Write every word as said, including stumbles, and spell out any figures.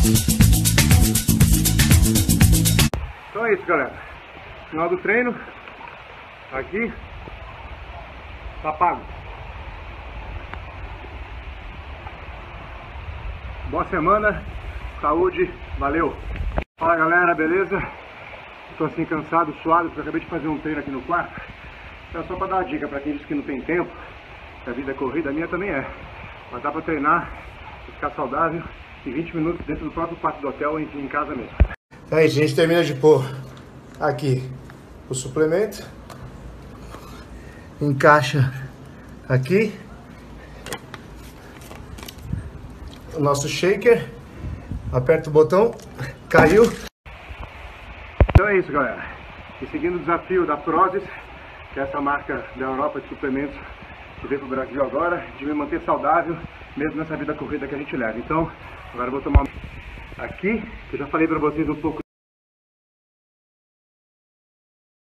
Então é isso, galera. Final do treino. Aqui. Tá pago. Boa semana. Saúde. Valeu. Fala, galera. Beleza? Tô assim cansado, suado, porque eu acabei de fazer um treino aqui no quarto. Então só pra dar uma dica pra quem diz que não tem tempo. Que a vida é corrida, a minha também é. Mas dá pra treinar, ficar saudável em vinte minutos dentro do próprio quarto do hotel ou em, em casa mesmo. Então é isso, a gente termina de pôr aqui o suplemento. Encaixa aqui o nosso shaker. Aperta o botão, caiu. Então é isso, galera. E seguindo o desafio da Prozis, que é essa marca da Europa de suplementos que veio pro Brasil agora, de me manter saudável, mesmo nessa vida corrida que a gente leva. Então, agora eu vou tomar aqui, que eu já falei pra vocês um pouco